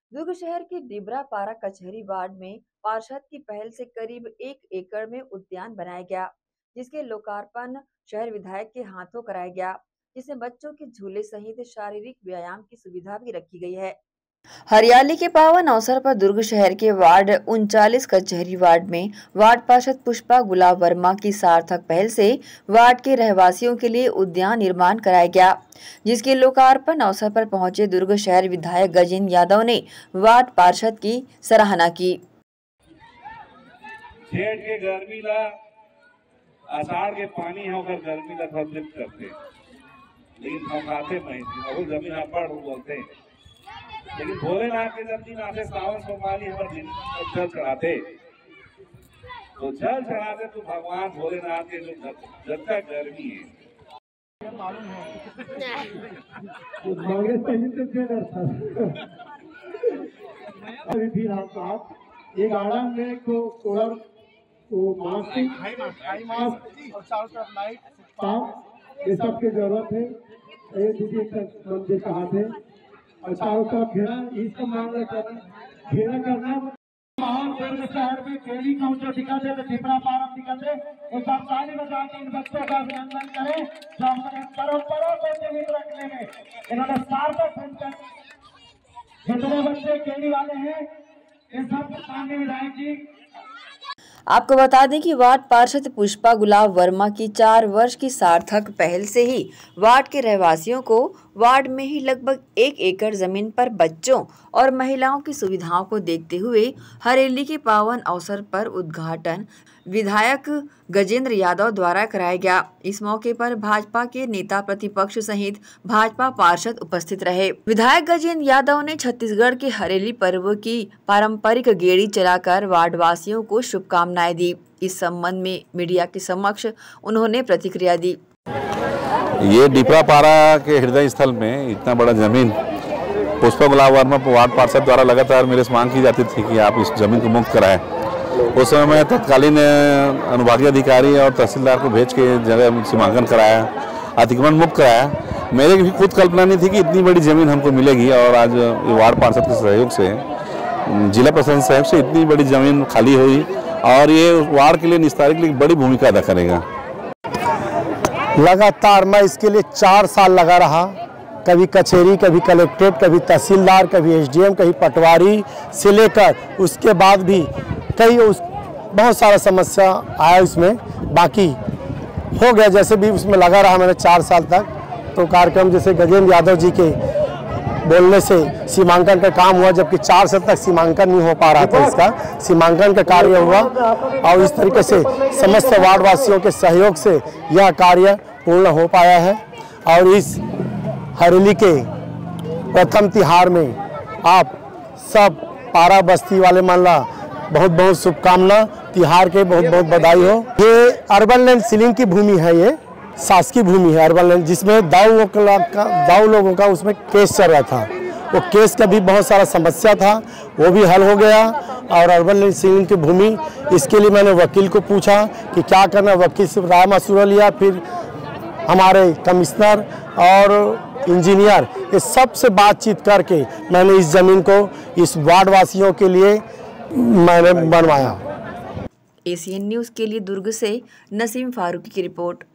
दुर्ग शहर के डिबरापारा कचहरी वार्ड में पार्षद की पहल से करीब 1 एकड़ में उद्यान बनाया गया, जिसके लोकार्पण शहर विधायक के हाथों कराया गया, जिसमें बच्चों के झूले सहित शारीरिक व्यायाम की सुविधा भी रखी गई है। हरियाली के पावन अवसर पर दुर्ग शहर के वार्ड 39 कचहरी वार्ड में वार्ड पार्षद पुष्पा गुलाब वर्मा की सार्थक पहल से वार्ड के रहवासियों के लिए उद्यान निर्माण कराया गया, जिसके लोकार्पण अवसर पर पहुंचे दुर्ग शहर विधायक गजेंद्र यादव ने वार्ड पार्षद की सराहना की। जेठ के गर्मी ला आषाढ़ के पानी होकर गर्मी ला तृप्त करते, लेकिन हम खाते नहीं जमीन पर बोलते हैं। लेकिन भोलेनाथ के जब दिन आते सावन सोमवारी हमारे जल चढ़ाते, तो जल चढ़ाते तो भगवान भोलेनाथ के जो जब तक गर्मी है अभी फिर आप ये गार्डन में को सोलर तो मास्क और चारों तरफ लाइट ये सब की जरूरत है। ये दीदी मंदिर कहा थे और चारों तरफ घेरा इसका मामला घेरा करना दुर्ग शहर में केली काउंटर दिखाते तो डिबरापारा दिखाते और सब ताली बजा के इन बच्चों का अभिनंदन करें जो अपने परंपरा को जीवित रखने में इन्होंने सार्थक भूमिका। जितने बच्चे केली वाले हैं इन सब सामने विधायक जी। आपको बता दें कि वार्ड पार्षद पुष्पा गुलाब वर्मा की 4 वर्ष की सार्थक पहल से ही वार्ड के रहवासियों को वार्ड में ही लगभग 1 एकड़ जमीन पर बच्चों और महिलाओं की सुविधाओं को देखते हुए हरेली के पावन अवसर पर उद्घाटन विधायक गजेंद्र यादव द्वारा कराया गया। इस मौके पर भाजपा के नेता प्रतिपक्ष सहित भाजपा पार्षद उपस्थित रहे। विधायक गजेंद्र यादव ने छत्तीसगढ़ के हरेली पर्व की पारंपरिक गेड़ी चलाकर वार्डवासियों को शुभकामनाएं दी। इस संबंध में मीडिया के समक्ष उन्होंने प्रतिक्रिया दी। ये डिबरापारा के हृदय स्थल में इतना बड़ा जमीन पुष्पा गुलाब वर्मा वार्ड पार्षद द्वारा लगातार मेरे से मांग की जाती थी कि आप इस जमीन को मुक्त कराएं। उस समय मैं तत्कालीन अनुभागीय अधिकारी और तहसीलदार को भेज के जगह सीमांकन कराया, अतिक्रमण मुक्त कराया। मेरे भी खुद कल्पना नहीं थी कि इतनी बड़ी ज़मीन हमको मिलेगी और आज वार्ड पार्षद के सहयोग से, जिला प्रशासन सहयोग से इतनी बड़ी ज़मीन खाली हुई और ये वार्ड के लिए निस्तारण के लिए बड़ी भूमिका अदा करेगा। लगातार मैं इसके लिए 4 साल लगा रहा, कभी कचहरी, कभी कलेक्ट्रेट, कभी तहसीलदार, कभी एसडीएम, कभी पटवारी से लेकर उसके बाद भी कई बहुत सारा समस्या आया इसमें, बाकी हो गया जैसे भी उसमें लगा रहा मैंने 4 साल तक। तो कार्यक्रम जैसे गजेंद्र यादव जी के बोलने से सीमांकन का काम हुआ, जबकि 4 साल तक सीमांकन नहीं हो पा रहा था, इसका सीमांकन का कार्य हुआ और इस तरीके से समस्त वार्डवासियों के सहयोग से यह कार्य पूर्ण हो पाया है। और इस हरेली के प्रथम तिहार में आप सब पारा बस्ती वाले मानला बहुत बहुत शुभकामना, तिहार के बहुत बहुत बधाई हो। ये अर्बन लैंड सीलिंग की भूमि है, ये शासकीय भूमि है अर्बन लैंड, जिसमें दाऊ लोगों का उसमें केस चल रहा था। वो केस का भी बहुत सारा समस्या था, वो भी हल हो गया। और अर्बन लैंड सीलिंग की भूमि, इसके लिए मैंने वकील को पूछा कि क्या करना, वकील से राय मशवरा लिया, फिर हमारे कमिश्नर और इंजीनियर ये सब से बातचीत करके मैंने इस ज़मीन को इस वार्डवासियों के लिए मैंने बनवाया। एसीएन न्यूज़ के लिए दुर्ग से नसीम फारूकी की रिपोर्ट।